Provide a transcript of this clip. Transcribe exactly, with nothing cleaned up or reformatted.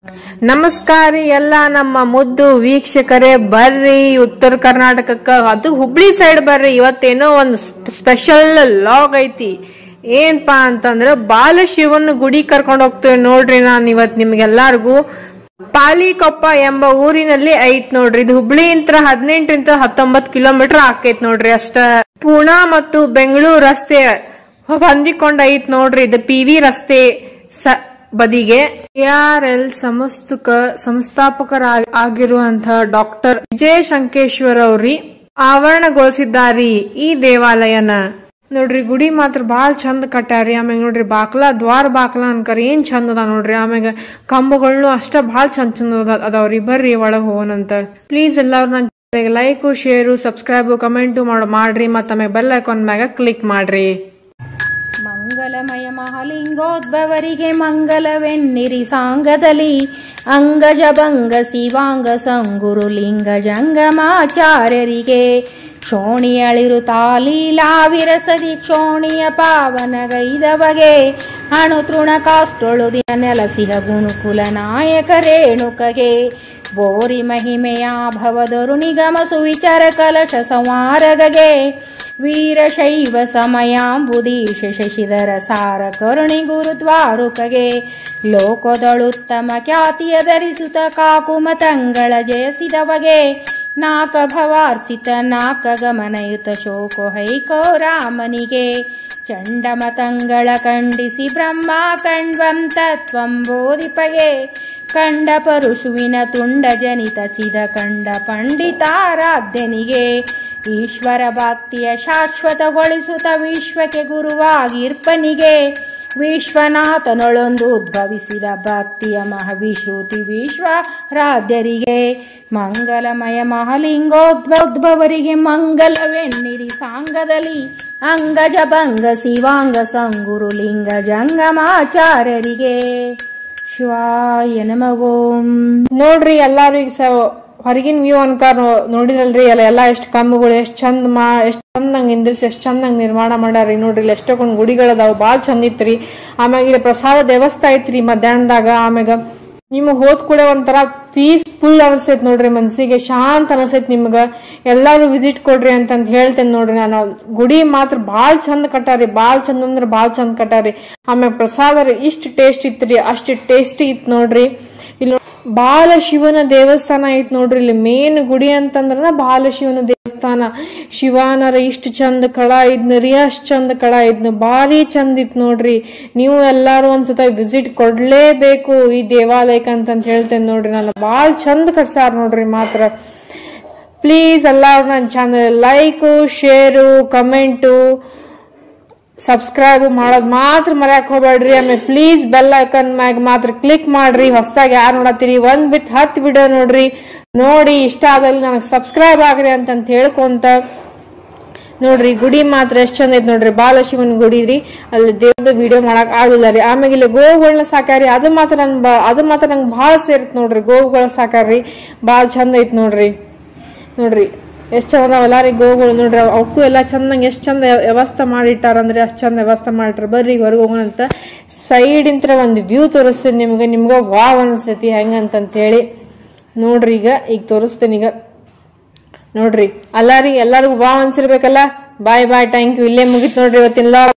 ನಮಸ್ಕಾರ ಎಲ್ಲ ನಮ್ಮ ಮುದ್ದು ವೀಕ್ಷಕರೇ, ಬರ್ರಿ ಉತ್ತರ ಕರ್ನಾಟಕಕ್ಕ, ಅದು ಹುಬ್ಳಿ ಸೈಡ್ ಬರ್ರಿ. ಇವತ್ತೇನೋ ಒಂದು ಸ್ಪೆಷಲ್ ಲಾಗ್ ಐತಿ. ಏನಪ್ಪಾ ಅಂತಂದ್ರ ಬಾಲಶಿವನ ಗುಡಿ ಕರ್ಕೊಂಡ್ ಹೋಗ್ತೇವೆ ನೋಡ್ರಿ. ನಾನ್ ಇವತ್ ನಿಮ್ಗೆಲ್ಲಾರ್ಗು ಪಾಲಿಕೊಪ್ಪ ಎಂಬ ಊರಿನಲ್ಲಿ ಐತ್ ನೋಡ್ರಿ. ಇದು ಹುಬ್ಳಿ ಇಂತ್ರ ಹದಿನೆಂಟರಿಂದ ಹತ್ತೊಂಬತ್ ಕಿಲೋಮೀಟರ್ ಆಕೈತ್ ನೋಡ್ರಿ ಅಷ್ಟ. ಪೂನಾ ಮತ್ತು ಬೆಂಗಳೂರು ರಸ್ತೆ ಹೊಂದಿಕೊಂಡ್ ಐತ್ ನೋಡ್ರಿ. ಇದು ಪಿ ವಿ ರಸ್ತೆ ಬದಿಗೆ ಎ ಆರ್ ಎಲ್ ಸಂಸ್ಥಕ ಸಂಸ್ಥಾಪಕರಾಗಿರುವಂತಹ ಡಾಕ್ಟರ್ ವಿಜಯ ಶಂಕೇಶ್ವರ್ ಅವ್ರಿ ಆವರಣಗೊಳಿಸಿದ್ದಾರಿ ಈ ದೇವಾಲಯನ. ನೋಡ್ರಿ ಗುಡಿ ಮಾತ್ರ ಬಾಳ್ ಚಂದ ಕಟ್ಟಾರಿ. ಆಮ್ಯಾಗ ನೋಡ್ರಿ ಬಾಕ್ಲಾ ದ್ವಾರ ಬಾಕ್ಲಾ ಅನ್ಕರ್ ಏನ್ ಚಂದ ಅದ ನೋಡ್ರಿ. ಆಮ್ಯಾಗ ಕಂಬಗಳನ್ನ ಅಷ್ಟ ಬಾಳ್ ಚಂದ ಚಂದ ಅದಾವ್ರಿ. ಬರ್ರಿ ಒಳಗ್ ಹೋಗೋಣಂತ. ಪ್ಲೀಸ್ ಎಲ್ಲಾರು ನನ್ ಲೈಕ್ ಶೇರು ಸಬ್ಸ್ಕ್ರೈಬ್ ಕಮೆಂಟ್ ಮಾಡ್ರಿ. ಮತ್ತ ಆಮ್ಯಾಗ ಬೆಲ್ ಐಕಾನ್ ಮ್ಯಾಗ ಕ್ಲಿಕ್ ಮಾಡ್ರಿ. ಮಂಗಲಮಯ ಮಹಾಲಿಂಗೋದ್ಭವರಿಗೆ ಮಂಗಲವೆನ್ನಿರಿ ಸಾಂಗದಲ್ಲಿ ಅಂಗಜ ಭಂಗ ಶಿವಾಂಗ ಸಂಗುರು ಲಿಂಗ ಜಂಗಮಾಚಾರ್ಯರಿಗೆ ಕ್ಷೋಣಿಯಳಿರು ತಾಲೀಲಾವಿರಸದಿ ಕ್ಷೋಣಿಯ ಪಾವನಗೈದ ಬಗೆ ಅಣು ತೃಣ ಕಾಷ್ಟೊಳು ದಿನ ನೆಲಸಿಹ ಗುಣುಕುಲ ನಾಯಕ ರೇಣುಕಗೆ ಬೋರಿ ಮಹಿಮೆಯ ಭವದರು ನಿಗಮ ಸುವಿಚಾರ ಕಲಶ ಸಂವಾರಗಗೆ ವೀರಶೈವ ಸಮಯಾಂಬುದೀಶ ಶಶಿಧರ ಸಾರ ಕರುಣಿ ಗುರುದ್ವಾರುಕಗೆ ಲೋಕದಳುತ್ತಮ ಖ್ಯಾತಿಯ ಧರಿಸುತ್ತ ಕಾಕುಮ ತಂಗಳ ಜಯಸಿದವಗೆ ನಾಕ ಭವಾರ್ಚಿತ ನಾಕ ಗಮನಯುತ ಶೋಕೋ ಹೈಕೋ ರಾಮನಿಗೆ ಚಂಡಮತಂಗಳ ಖಂಡಿಸಿ ಬ್ರಹ್ಮ ಕಂಡ್ವಂ ತತ್ವಂ ಬೋಧಿಪಗೆ ಕಂಡ ಪರುಷುವಿನ ತುಂಡ ಜನಿತ ಚಿದ ಕಂಡ ಪಂಡಿತಾರಾಧ್ಯನಿಗೆ ಈಶ್ವರ ಭಕ್ತಿಯ ಶಾಶ್ವತಗೊಳಿಸುತ್ತ ವಿಶ್ವಕ್ಕೆ ಗುರುವಾಗಿರ್ಪನಿಗೆ ವಿಶ್ವನಾಥನೊಳೊಂದು ಉದ್ಭವಿಸಿದ ಭಕ್ತಿಯ ಮಹಾವಿಶ್ರುತಿ ವಿಶ್ವರಾಧ್ಯರಿಗೆ ಮಂಗಲಮಯ ಮಹಾಲಿಂಗೋದ್ಭವರಿಗೆ ಮಂಗಲವೆನ್ನಿರಿ ಸಾಂಗದಲ್ಲಿ ಅಂಗಜ ಭಂಗ ಶಿವಾಂಗ ಸಂಗುರು ಲಿಂಗ ಜಂಗಮಾಚಾರ್ಯರಿಗೆ ಶಿವಾಯ ನಮಃ ಓಂ. ನೋಡ್ರಿ ಎಲ್ಲಾರು ಈಗ ಹೊರಗಿನ ವ್ಯೂ ಅನ್ಕಾರ ನೋಡಿರಲ್ರಿ. ಎಲ್ಲ ಎಲ್ಲಾ ಎಷ್ಟ್ ಕಂಬಗಳು ಎಷ್ಟ್ ಚಂದ ಮಾ ಎಷ್ಟ್ ಚಂದಂಗ್ ನಿಂದ್ರಿಸಿ ಎಷ್ಟ್ ಚಂದಂಗ್ ನಿರ್ಮಾಣ ಮಾಡ್ಯಾರಿ. ನೋಡ್ರಿ ಇಲ್ಲಿ ಎಷ್ಟೊಂದ್ ಗುಡಿಗಳದಾವ್ ಬಾಳ್ ಚಂದ ಇತ್ರಿ. ಆಮ್ಯಾಗ ಇಲ್ಲಿ ಪ್ರಸಾದ ದೇವಸ್ಥಾನ ಐತ್ರಿ ಮಧ್ಯಾಹ್ನದಾಗ. ಆಮ್ಯಾಗ ನಿಮಗ್ ಹೋದ್ ಕೂಡ ಒಂಥರ ಪೀಸ್ಫುಲ್ ಅನಸ್ತೈತ್ ನೋಡ್ರಿ, ಮನ್ಸಿಗೆ ಶಾಂತ ಅನಸ್ತೈತ್. ನಿಮ್ಗ ಎಲ್ಲಾರು ವಿಸಿಟ್ ಕೊಡ್ರಿ ಅಂತಂತ ಹೇಳ್ತೇನೆ ನೋಡ್ರಿ. ನಾನು ಗುಡಿ ಮಾತ್ರ ಬಾಳ್ ಚಂದ ಕಟ್ಟಾರಿ, ಬಾಳ್ ಚಂದ ಅಂದ್ರ ಬಾಳ್ ಚಂದ ಕಟ್ಟಾರಿ. ಆಮ್ಯಾಗ ಪ್ರಸಾದ ಇಷ್ಟ ಟೇಸ್ಟ್ ಇತ್ರಿ, ಅಷ್ಟ ಟೇಸ್ಟಿ ಇತ್ ನೋಡ್ರಿ. ಇಲ್ಲಿ ಬಾಲಶಿವನ ದೇವಸ್ಥಾನ ಐತ್ ನೋಡ್ರಿ. ಇಲ್ಲಿ ಮೇನ್ ಗುಡಿ ಅಂತಂದ್ರ ಬಾಲಶಿವನ ದೇವಸ್ಥಾನ. ಶಿವಾನರ ಇಷ್ಟ ಚಂದ ಕಳ ಇದ್ನರಿ, ಅಷ್ಟ್ ಚಂದ ಕಳ ಇದ್ನ ಬಾರಿ ಚಂದ ಇತ್ ನೋಡ್ರಿ. ನೀವು ಎಲ್ಲಾರು ಒಂದ್ಸತ ವಿಸಿಟ್ ಕೊಡ್ಲೇಬೇಕು ಈ ದೇವಾಲಯಕ್ಕೆ ಅಂತಂತ ಹೇಳ್ತೇನೆ ನೋಡ್ರಿ. ನಾನು ಬಾಳ್ ಚಂದ ಕಟ್ಸಾರ ನೋಡ್ರಿ. ಮಾತ್ರ ಪ್ಲೀಸ್ ಎಲ್ಲಾರು ನನ್ನ channel like share comment subscribe ಮಾಡೋದ್ ಮಾತ್ರ ಮರ್ಯಾಕ್ ಹೋಗ್ಬೇಡ್ರಿ. ಆಮೇಲೆ ಪ್ಲೀಸ್ ಬೆಲ್ ಐಕನ್ ಮ್ಯಾಗ ಮಾತ್ರ ಕ್ಲಿಕ್ ಮಾಡ್ರಿ. ಹೊಸದಾಗಿ ಯಾರು ನೋಡತ್ತೀರಿ ಒಂದ್ ಬಿಟ್ಟು ಹತ್ತು ವಿಡಿಯೋ ನೋಡ್ರಿ. ನೋಡಿ ಇಷ್ಟ ಆದಲ್ಲಿ ನನಗ್ ಸಬ್ಸ್ಕ್ರೈಬ್ ಆಗ್ರಿ ಅಂತಂತ ಹೇಳ್ಕೊಂತ ನೋಡ್ರಿ. ಗುಡಿ ಮಾತ್ರ ಎಷ್ಟ್ ಚಂದ ಐತ್ ನೋಡ್ರಿ. ಬಾಲಶಿವನ್ ಗುಡಿ ರೀ. ಅಲ್ಲಿ ದೇವ್ರದ ವಿಡಿಯೋ ಮಾಡಕ್ ಆಗಿಲ್ಲ ರೀ. ಆಮೇಲೆ ಇಲ್ಲಿ ಗೋವುಗಳನ್ನ ಸಾಕಾರಿ. ಅದು ಮಾತ್ರ ನನ್ ಅದು ಮಾತ್ರ ನಂಗೆ ಬಾಳ ಸೇರಿತ್ ನೋಡ್ರಿ. ಗೋವುಗಳ ಸಾಕಾರಿ ಬಾಳ್ ಚಂದ ಐತ್ ನೋಡ್ರಿ. ನೋಡ್ರಿ ಎಷ್ಟ್ ಚಂದ ಎಲ್ಲಾರಿ ಗೋವುಗಳು ನೋಡ್ರಿ. ಅವಕ್ಕೂ ಎಲ್ಲಾ ಚಂದಂಗ್ ಎಷ್ಟ್ ಚಂದ ವ್ಯವಸ್ಥೆ ಮಾಡಿಟ್ಟಾರಂದ್ರೆ ಅಷ್ಟ್ ಚಂದ ವ್ಯವಸ್ಥೆ ಮಾಡಿಟ್ರ. ಬರ್ರಿ ಹೊರಗೆ ಹೋಗೋಣಂತ. ಸೈಡ್ ಇಂತ್ರ ಒಂದು ವ್ಯೂ ತೋರಿಸ್ತೇನೆ ನಿಮ್ಗೆ. ನಿಮ್ಗ ವಾವ್ ಅನಿಸ್ತೈತಿ ಹೆಂಗಂತಂತ ಹೇಳಿ ನೋಡ್ರಿ. ಈಗ ಈಗ ತೋರಿಸ್ತೇನೆ ಈಗ ನೋಡ್ರಿ. ಎಲ್ಲಾರಿ ಎಲ್ಲಾರಿಗೂ ವಾವ್ ಅನ್ಸಿರ್ಬೇಕಲ್ಲ. Bye bye thank you. ಇಲ್ಲೇ ಮುಗಿತ್ ನೋಡ್ರಿ ಇವತ್ತಿನ